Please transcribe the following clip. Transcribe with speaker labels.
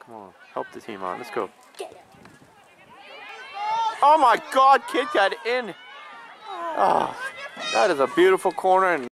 Speaker 1: Come on, help the team out. Let's go. Oh my God, kid got in. Oh, that is a beautiful corner. And